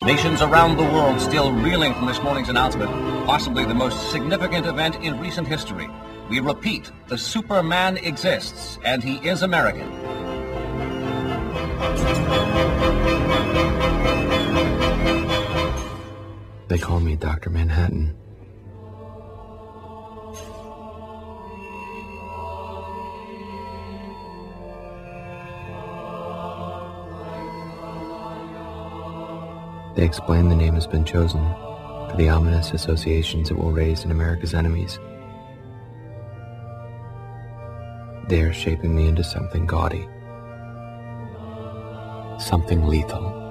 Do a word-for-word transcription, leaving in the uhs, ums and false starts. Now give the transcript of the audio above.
Nations around the world still reeling from this morning's announcement, possibly the most significant event in recent history. We repeat, the Superman exists, and he is American. They call me Doctor Manhattan. They explain the name has been chosen for the ominous associations it will raise in America's enemies. They are shaping me into something gaudy, something lethal.